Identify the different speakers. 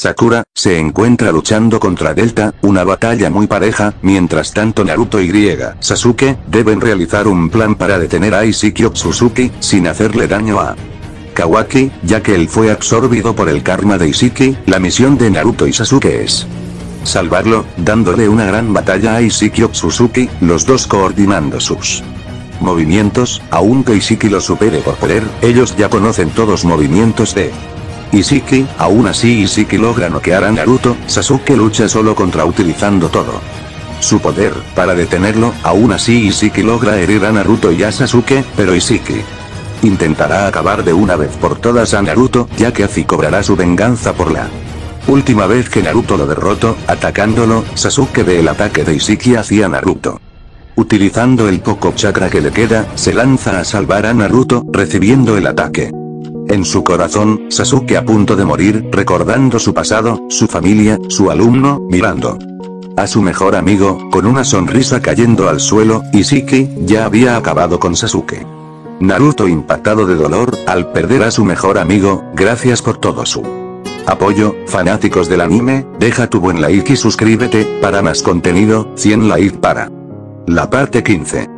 Speaker 1: Sakura se encuentra luchando contra Delta, una batalla muy pareja, mientras tanto Naruto y Sasuke deben realizar un plan para detener a Ishiki Otsutsuki, sin hacerle daño a Kawaki, ya que él fue absorbido por el karma de Ishiki. La misión de Naruto y Sasuke es salvarlo, dándole una gran batalla a Ishiki Otsutsuki, los dos coordinando sus movimientos. Aunque Ishiki lo supere por poder, ellos ya conocen todos los movimientos de Ishiki. Aún así Ishiki logra noquear a Naruto. Sasuke lucha solo contra utilizando todo su poder para detenerlo. Aún así Ishiki logra herir a Naruto y a Sasuke, pero Ishiki intentará acabar de una vez por todas a Naruto, ya que así cobrará su venganza por la última vez que Naruto lo derrotó. Atacándolo, Sasuke ve el ataque de Ishiki hacia Naruto. Utilizando el poco chakra que le queda, se lanza a salvar a Naruto, recibiendo el ataque en su corazón. Sasuke a punto de morir, recordando su pasado, su familia, su alumno, mirando a su mejor amigo, con una sonrisa cayendo al suelo. Ishiki ya había acabado con Sasuke. Naruto impactado de dolor, al perder a su mejor amigo. Gracias por todo su apoyo, fanáticos del anime, deja tu buen like y suscríbete, para más contenido. 100 likes para la parte 15.